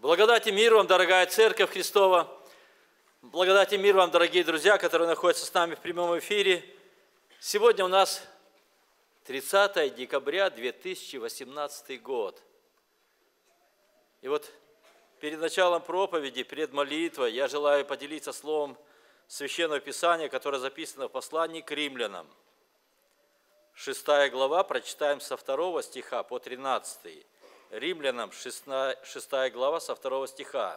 Благодать и мир вам, дорогая Церковь Христова. Благодать и мир вам, дорогие друзья, которые находятся с нами в прямом эфире. Сегодня у нас 30 декабря 2018 год. И вот перед началом проповеди, перед молитвой, я желаю поделиться словом Священного Писания, которое записано в послании к римлянам. 6 глава, прочитаем со 2 стиха по 13. Римлянам 6 глава со 2 стиха.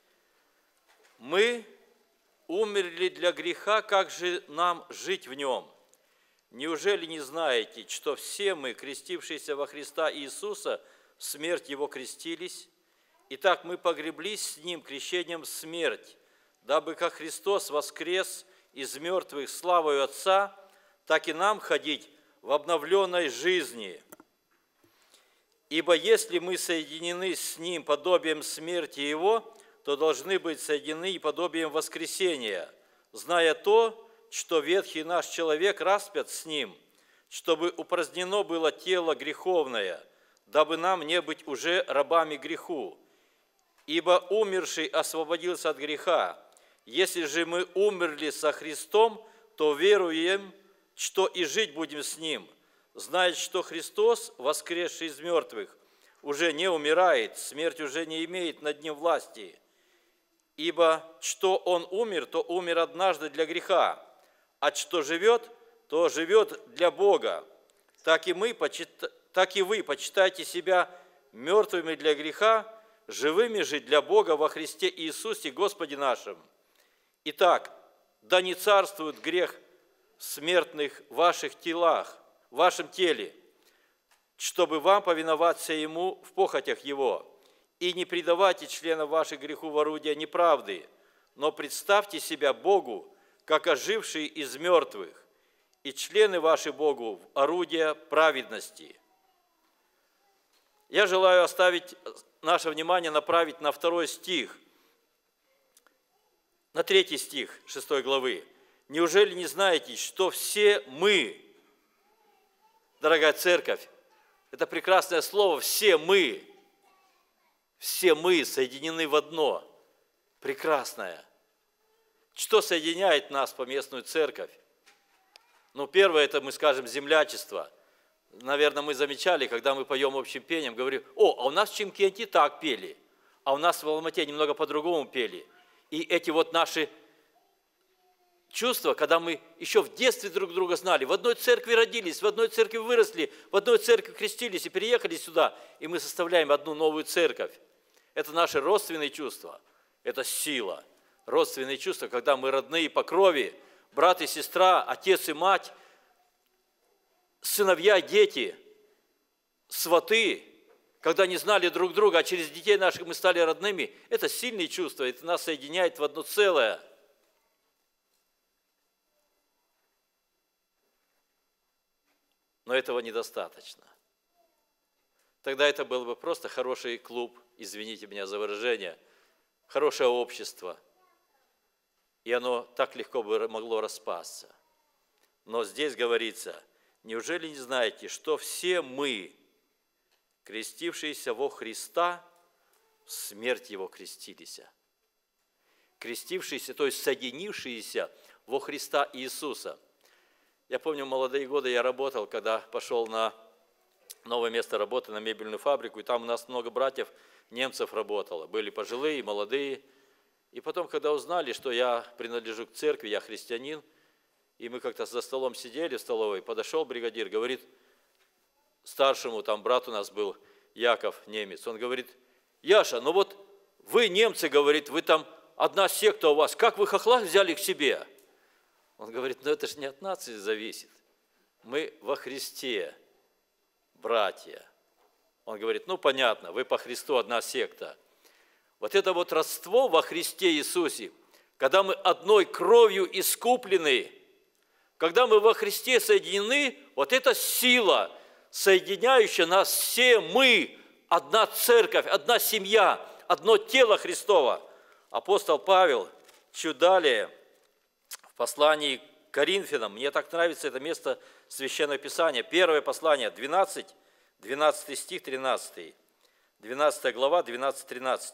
«Мы умерли для греха, как же нам жить в нем? Неужели не знаете, что все мы, крестившиеся во Христа Иисуса, в смерть Его крестились? Итак, мы погреблись с Ним крещением в смерть, дабы как Христос воскрес из мертвых славою Отца, так и нам ходить в обновленной жизни. Ибо если мы соединены с Ним подобием смерти Его, то должны быть соединены и подобием воскресения, зная то, что ветхий наш человек распят с Ним, чтобы упразднено было тело греховное, дабы нам не быть уже рабами греху. Ибо умерший освободился от греха. Если же мы умерли со Христом, то веруем, что и жить будем с Ним, зная, что Христос, воскресший из мертвых, уже не умирает, смерть уже не имеет над Ним власти. Ибо что Он умер, то умер однажды для греха, а что живет, то живет для Бога. Так и вы почитайте себя мертвыми для греха, живыми же для Бога во Христе Иисусе Господе нашим. Итак, да не царствует грех в смертных ваших телах, в вашем теле, чтобы вам повиноваться Ему в похотях Его. И не предавайте членов ваших греху в орудие неправды, но представьте себя Богу, как ожившие из мертвых, и члены ваши Богу в орудие праведности». Я желаю оставить наше внимание, направить на 2 стих, на 3 стих 6 главы. «Неужели не знаете, что все мы, дорогая Церковь, это прекрасное слово, все мы соединены в одно, прекрасное. Что соединяет нас, поместную церковь? Ну, первое, это мы скажем землячество. Наверное, мы замечали, когда мы поем общим пением, говорим: а у нас в Чимкенте так пели, а у нас в Алмате немного по-другому пели. И эти вот наши чувства, когда мы еще в детстве друг друга знали, в одной церкви родились, в одной церкви выросли, в одной церкви крестились и переехали сюда, и мы составляем одну новую церковь. Это наши родственные чувства, это сила. Родственные чувства, когда мы родные по крови, брат и сестра, отец и мать, сыновья и дети, сваты, когда не знали друг друга, а через детей наших мы стали родными, это сильные чувства, это нас соединяет в одно целое. Но этого недостаточно. Тогда это был бы просто хороший клуб, извините меня за выражение, хорошее общество, и оно так легко бы могло распасться. Но здесь говорится: неужели не знаете, что все мы, крестившиеся во Христа, в смерть Его крестились? Крестившиеся, то есть соединившиеся во Христа Иисуса. Я помню, в молодые годы я работал, когда пошел на новое место работы, на мебельную фабрику, и там у нас много братьев немцев работало. Были пожилые, молодые. И потом, когда узнали, что я принадлежу к церкви, я христианин, и мы как-то за столом сидели в столовой, подошел бригадир, говорит старшему, там брат у нас был, Яков, немец, он говорит: «Яша, ну вот вы, немцы, говорит, вы там одна секта у вас, как вы хохлах взяли к себе?» Он говорит: ну это же не от нации зависит, мы во Христе, братья. Он говорит: ну понятно, вы по Христу одна секта. Вот это вот родство во Христе Иисусе, когда мы одной кровью искуплены, когда мы во Христе соединены, вот эта сила, соединяющая нас все мы, одна церковь, одна семья, одно тело Христово. Апостол Павел чуть далее в послании к Коринфянам, мне так нравится это место Священного Писания, первое послание, 12 стих, 13, 12 глава, 12-13.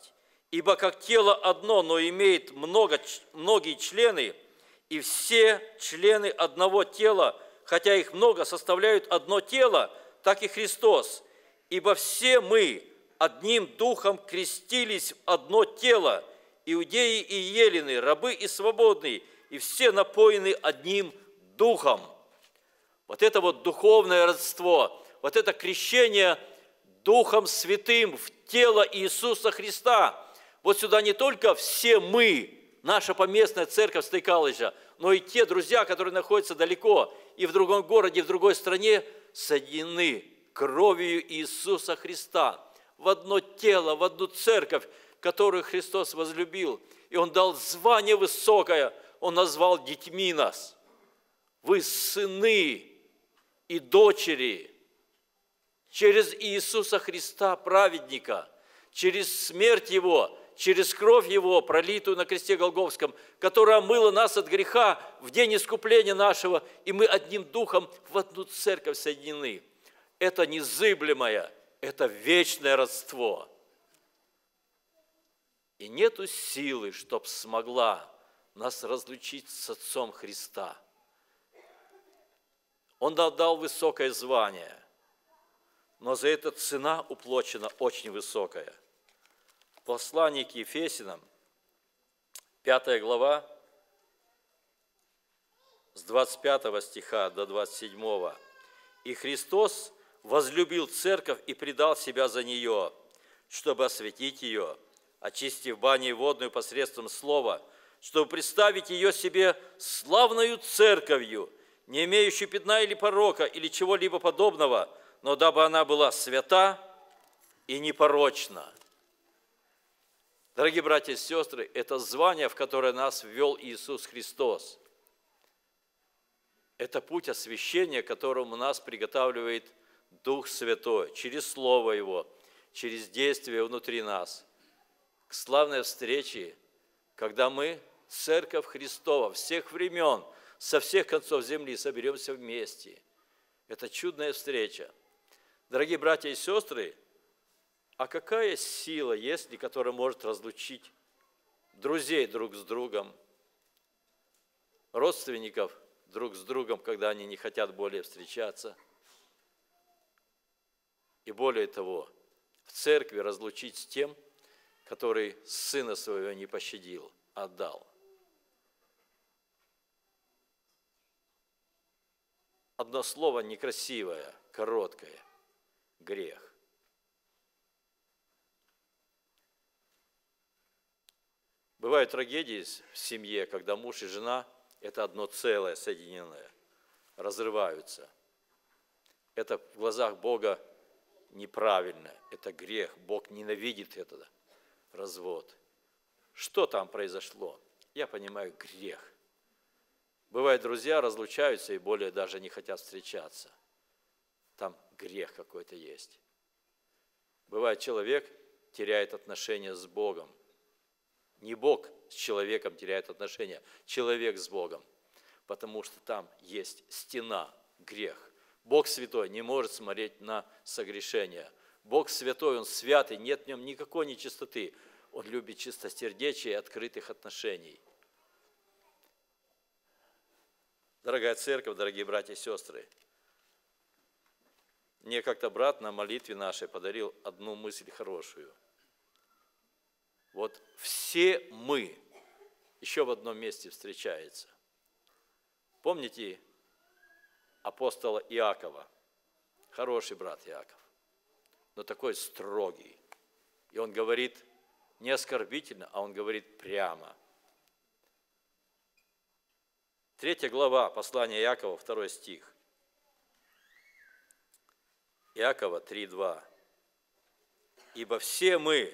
Ибо как тело одно, но имеет многие члены, и все члены одного тела, хотя их много, составляют одно тело, так и Христос. Ибо все мы одним духом крестились в одно тело, иудеи и елены, рабы и свободные, и все напоены одним духом. Вот это вот духовное родство, вот это крещение Духом Святым в тело Иисуса Христа. Вот сюда не только все мы, наша поместная церковь Стейкалыча, но и те друзья, которые находятся далеко, и в другом городе, и в другой стране, соединены кровью Иисуса Христа в одно тело, в одну церковь, которую Христос возлюбил. И Он дал звание высокое, Он назвал детьми нас. Вы сыны и дочери через Иисуса Христа, праведника, через смерть Его, через кровь Его, пролитую на кресте Голгофском, которая омыла нас от греха в день искупления нашего, и мы одним духом в одну церковь соединены. Это незыблемое, это вечное родство. И нету силы, чтоб смогла нас разлучить с Отцом Христа. Он дал высокое звание, но за это цена уплачена очень высокая. В послании к Ефесянам, 5 глава, с 25 стиха до 27. «И Христос возлюбил церковь и предал себя за нее, чтобы осветить ее, очистив баней водную посредством слова, чтобы представить ее себе славною церковью, не имеющую пятна или порока, или чего-либо подобного, но дабы она была свята и непорочна». Дорогие братья и сестры, это звание, в которое нас ввел Иисус Христос. Это путь освящения, которому нас приготавливает Дух Святой, через Слово Его, через действие внутри нас, к славной встрече, когда мы, Церковь Христова, всех времен, со всех концов земли соберемся вместе. Это чудная встреча. Дорогие братья и сестры, а какая сила есть ли, которая может разлучить друзей друг с другом, родственников друг с другом, когда они не хотят более встречаться? И более того, в церкви разлучить с тем, который сына своего не пощадил, отдал. Одно слово некрасивое, короткое – грех. Бывают трагедии в семье, когда муж и жена – это одно целое, соединенное, разрываются. Это в глазах Бога неправильно, это грех. Бог ненавидит это, развод. Что там произошло? Я понимаю, грех. Бывает, друзья разлучаются и более даже не хотят встречаться. Там грех какой-то есть. Бывает, человек теряет отношения с Богом. Не Бог с человеком теряет отношения, человек с Богом. Потому что там есть стена, грех. Бог святой не может смотреть на согрешение. Бог святой, Он святый, нет в Нем никакой нечистоты. Он любит чистосердечие и открытых отношений. Дорогая церковь, дорогие братья и сестры, мне как-то брат на молитве нашей подарил одну мысль хорошую. Вот все мы еще в одном месте встречаются. Помните апостола Иакова? Хороший брат Иаков, но такой строгий. И он говорит не оскорбительно, а он говорит прямо. 3 глава послания Иакова, 2 стих. Иакова 3:2. «Ибо все мы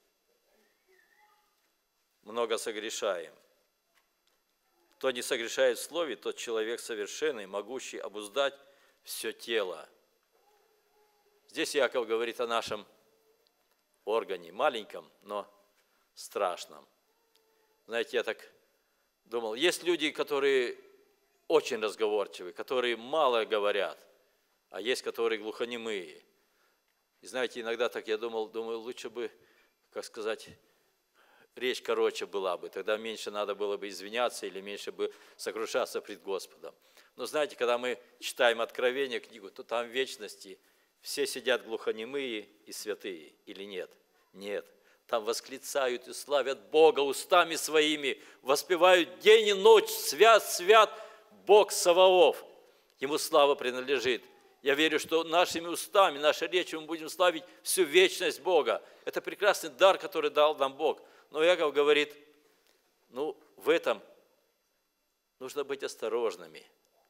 много согрешаем. Кто не согрешает в слове, тот человек совершенный, могущий обуздать все тело». Здесь Иаков говорит о нашем органе, маленьком, но страшном. Знаете, я так думал, есть люди, которые очень разговорчивы, которые мало говорят, а есть, которые глухонемые. И знаете, иногда так я думаю, лучше бы, как сказать, речь короче была бы, тогда меньше надо было бы извиняться или меньше бы сокрушаться пред Господом. Но знаете, когда мы читаем Откровение, книгу, то там в вечности все сидят глухонемые и святые, или нет? Нет. Там восклицают и славят Бога устами своими, воспевают день и ночь, свят, свят Бог Саваоф. Ему слава принадлежит. Я верю, что нашими устами, нашей речью мы будем славить всю вечность Бога. Это прекрасный дар, который дал нам Бог. Но Иаков говорит, в этом нужно быть осторожными.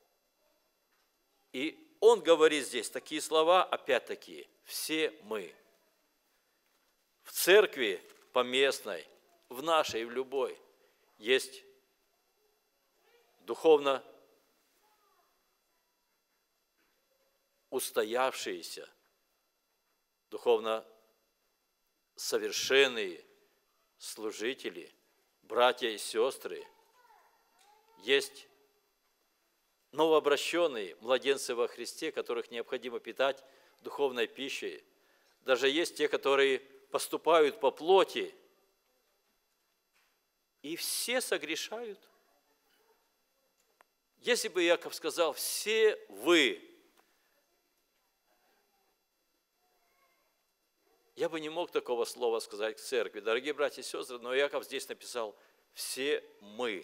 И он говорит здесь такие слова, опять-таки, все мы. В церкви поместной, в нашей и в любой, есть духовно устоявшиеся, духовно совершенные служители, братья и сестры, есть новообращенные младенцы во Христе, которых необходимо питать духовной пищей. Даже есть те, которые поступают по плоти, и все согрешают. Если бы Иаков сказал, все вы, я бы не мог такого слова сказать к церкви. Дорогие братья и сестры, но Иаков здесь написал, все мы.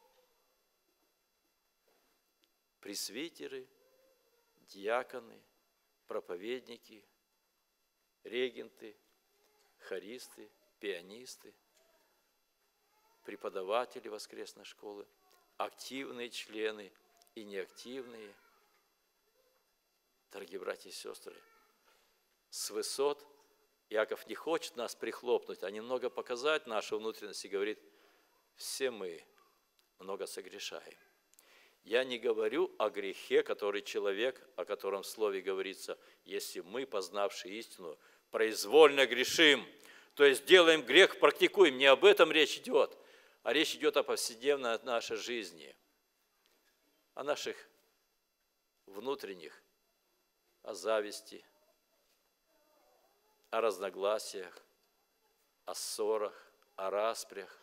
Пресвитеры, диаконы, проповедники, регенты, хористы, пианисты, преподаватели воскресной школы, активные члены и неактивные. Дорогие братья и сестры, с высот Иаков не хочет нас прихлопнуть, а немного показать нашу внутренность и говорит, все мы много согрешаем. Я не говорю о грехе, который человек, о котором в Слове говорится, если мы, познавшие истину, произвольно грешим, то есть делаем грех, практикуем. Не об этом речь идет, а речь идет о повседневной нашей жизни, о наших внутренних, о зависти, о разногласиях, о ссорах, о распрях.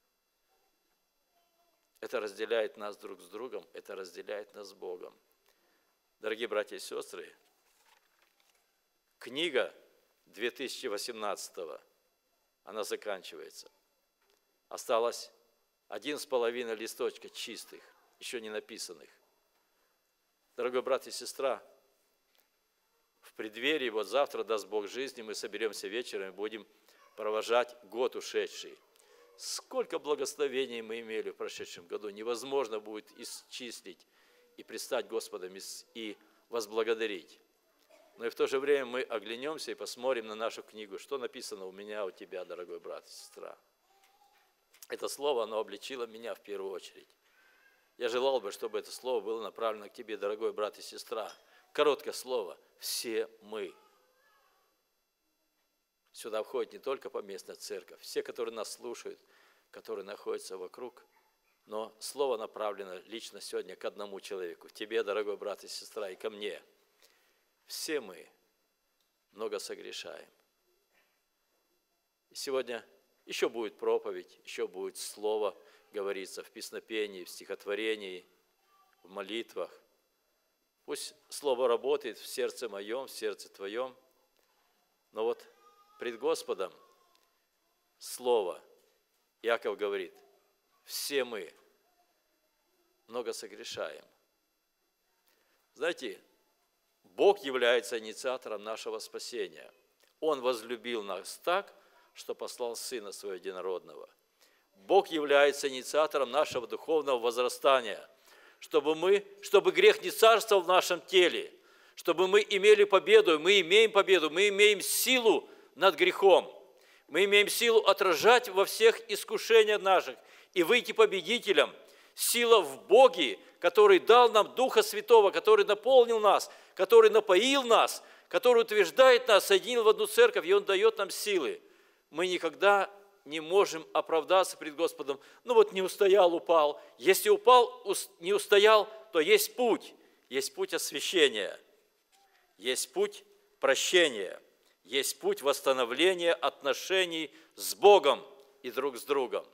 Это разделяет нас друг с другом, это разделяет нас с Богом. Дорогие братья и сестры, книга 2018, она заканчивается. Осталось 1,5 листочка чистых, еще не написанных. Дорогой брат и сестра, в преддверии, вот завтра, даст Бог жизни, мы соберемся вечером и будем провожать год ушедший. Сколько благословений мы имели в прошедшем году, невозможно будет исчислить и предстать Господом и возблагодарить. Но и в то же время мы оглянемся и посмотрим на нашу книгу, что написано у меня, у тебя, дорогой брат и сестра. Это слово, оно обличило меня в первую очередь. Я желал бы, чтобы это слово было направлено к тебе, дорогой брат и сестра. Короткое слово «все мы». Сюда входит не только поместная церковь, все, которые нас слушают, которые находятся вокруг, но слово направлено лично сегодня к одному человеку, тебе, дорогой брат и сестра, и ко мне. Все мы много согрешаем. И сегодня еще будет проповедь, еще будет слово говориться в песнопении, в стихотворении, в молитвах. Пусть слово работает в сердце моем, в сердце твоем, но вот пред Господом слово, Иаков говорит, все мы много согрешаем. Знаете, Бог является инициатором нашего спасения. Он возлюбил нас так, что послал Сына Своего Единородного. Бог является инициатором нашего духовного возрастания, чтобы грех не царствовал в нашем теле, чтобы мы имели победу, мы имеем победу, мы имеем силу над грехом. Мы имеем силу отражать во всех искушениях наших и выйти победителем. Сила в Боге, который дал нам Духа Святого, который наполнил нас, который напоил нас, который утверждает нас, соединил в одну церковь, и Он дает нам силы. Мы никогда не можем оправдаться пред Господом. Не устоял, упал. Если упал, не устоял, то есть путь освящения, есть путь прощения. Есть путь восстановления отношений с Богом и друг с другом.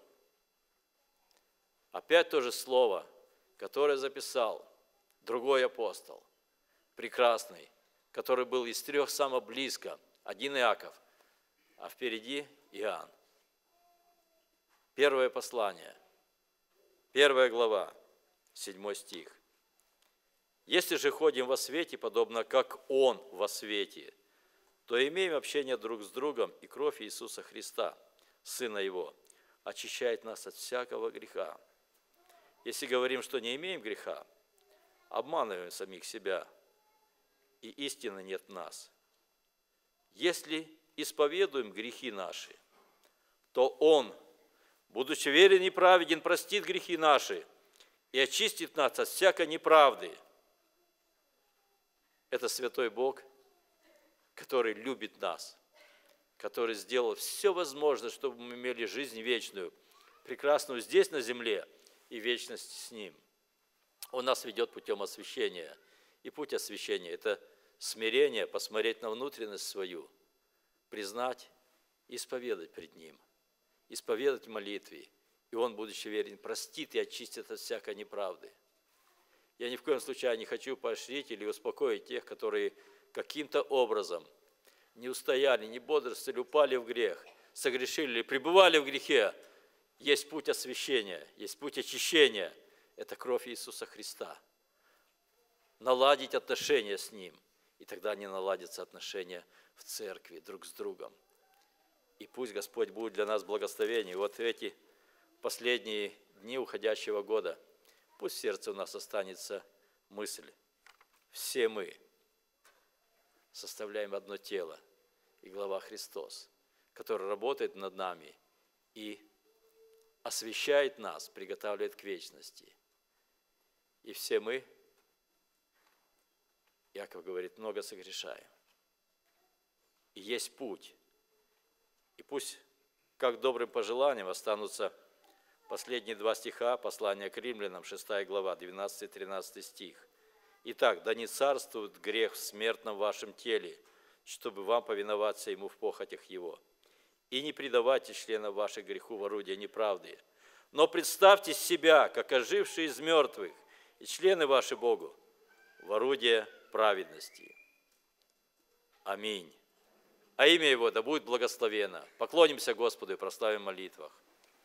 Опять то же слово, которое записал другой апостол, прекрасный, который был из трех самых близко. Один Иаков, а впереди Иоанн. Первое послание, 1 глава, 7 стих. «Если же ходим во свете, подобно как Он во свете, то имеем общение друг с другом, и кровь Иисуса Христа, Сына Его, очищает нас от всякого греха. Если говорим, что не имеем греха, обманываем самих себя, и истины нет в нас. Если исповедуем грехи наши, то Он, будучи верен и праведен, простит грехи наши и очистит нас от всякой неправды». Это святой Бог, который любит нас, который сделал все возможное, чтобы мы имели жизнь вечную, прекрасную здесь на земле и вечность с Ним. Он нас ведет путем освящения. И путь освящения – это смирение, посмотреть на внутренность свою, признать и исповедать пред Ним, исповедать в молитве. И Он, будучи верен, простит и очистит от всякой неправды. Я ни в коем случае не хочу поощрить или успокоить тех, которые каким-то образом не устояли, не бодрствовали, упали в грех, согрешили или пребывали в грехе. Есть путь освящения, есть путь очищения. Это кровь Иисуса Христа. Наладить отношения с Ним, и тогда не наладятся отношения в церкви друг с другом. И пусть Господь будет для нас благословением. Вот в эти последние дни уходящего года пусть в сердце у нас останется мысль. Все мы составляем одно тело, и глава Христос, который работает над нами и освящает нас, приготавливает к вечности. И все мы, Иаков говорит, много согрешаем. И есть путь. И пусть, как добрым пожеланием, останутся последние 2 стиха послания к римлянам, 6 глава, 12-13 стих. «Итак, да не царствует грех в смертном вашем теле, чтобы вам повиноваться ему в похотях его. И не предавайте членов ваших греху в орудие неправды, но представьте себя, как ожившие из мертвых, и члены ваши Богу в орудие праведности». Аминь. А имя Его да будет благословено. Поклонимся Господу и прославим в молитвах.